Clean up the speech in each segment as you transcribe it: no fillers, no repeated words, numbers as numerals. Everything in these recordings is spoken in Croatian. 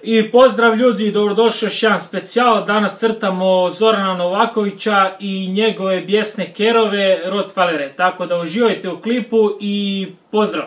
I pozdrav ljudi, dobrodošli još jedan specijal. Danas crtamo Zorana Novakovića i njegove bijesne kerove Rottweilere. Tako da uživajte u klipu i pozdrav!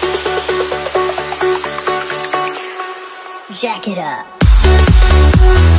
Jack it up.